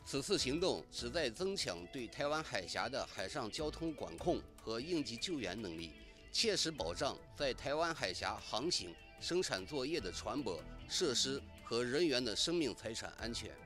此次行动旨在增强对台湾海峡的海上交通管控和应急救援能力，切实保障在台湾海峡航行、生产作业的船舶、设施和人员的生命财产安全。